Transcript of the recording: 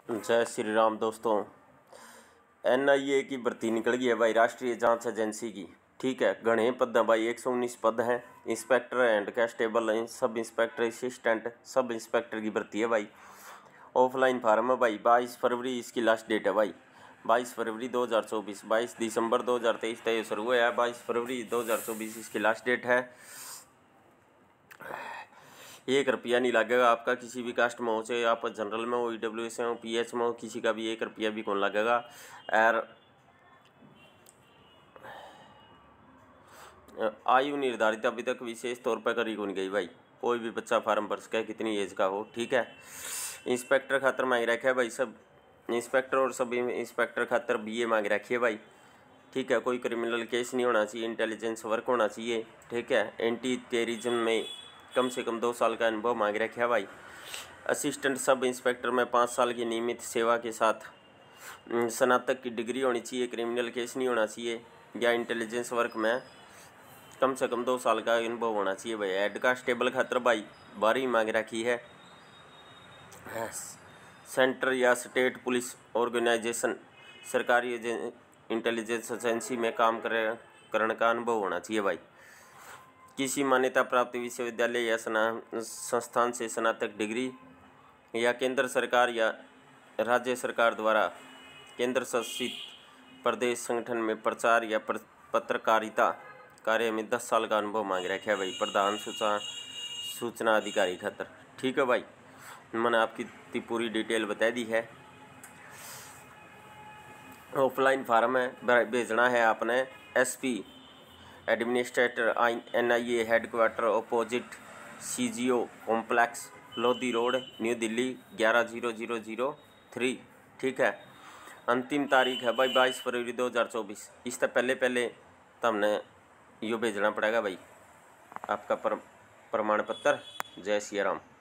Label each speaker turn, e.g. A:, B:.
A: जय श्री राम दोस्तों। एनआईए की भर्ती निकल गई है भाई, राष्ट्रीय जांच एजेंसी की। ठीक है, घने पद हैं भाई, 119 पद हैं। Inspector and constable, sub inspector, assistant, sub inspector की भर्ती है भाई। ऑफलाइन फार्म है भाई। 22 फरवरी इसकी लास्ट डेट है भाई। 22 फरवरी 2024। 22 दिसंबर 2023 तक शुरू हुआ है। 22 फरवरी 2024 इसकी लास्ट डेट है। 1 रुपया नहीं लगेगा आपका, किसी भी कास्ट में हो, चाहे आप जनरल में हो, ईडब्ल्यूएस में हो, पीएच में हो, किसी का भी 1 रुपया भी कौन लगेगा। और आयु निर्धारित अभी तक विशेष तौर पर करी कौन गई भाई। कोई भी बच्चा फार्म भर सके, कितनी एज का हो। ठीक है, इंस्पेक्टर खातर मांग रखे है भाई, सब इंस्पेक्टर और सब इंस्पेक्टर खातर बीए मांग रखी है भाई। ठीक है, कोई क्रिमिनल केस नहीं होना चाहिए, इंटेलिजेंस वर्क होना चाहिए। ठीक है, एंटी टेररिज्म में कम से कम 2 साल का अनुभव मांग रखे है भाई। असिस्टेंट सब इंस्पेक्टर में 5 साल की नियमित सेवा के साथ स्नातक की डिग्री होनी चाहिए, क्रिमिनल केस नहीं होना चाहिए, या इंटेलिजेंस वर्क में कम से कम 2 साल का अनुभव होना चाहिए भाई। हेड कांस्टेबल खातर भाई 12 मांग रखी है। सेंटर या स्टेट पुलिस ऑर्गेनाइजेशन, सरकारी इंटेलिजेंस एजेंसी में काम करने का अनुभव होना चाहिए भाई। किसी मान्यता प्राप्त विश्वविद्यालय या संस्थान से स्नातक डिग्री, या केंद्र सरकार या राज्य सरकार द्वारा केंद्र शासित प्रदेश संगठन में प्रचार या पत्रकारिता कार्य में 10 साल का अनुभव मांग रखा है भाई, प्रधान सूचना अधिकारी खातर। ठीक है भाई, मैंने आपकी पूरी डिटेल बता दी है। ऑफलाइन फार्म है, भेजना है आपने SP administrator NIA headquarter opposite CGO complex, Lodhi road, new Delhi 110003। ठीक है, अंतिम तारीख है भाई 22 फरवरी 2024। इससे पहले तो हमने यो भेजना पड़ेगा भाई आपका प्रमाण पत्र। जय श्री राम।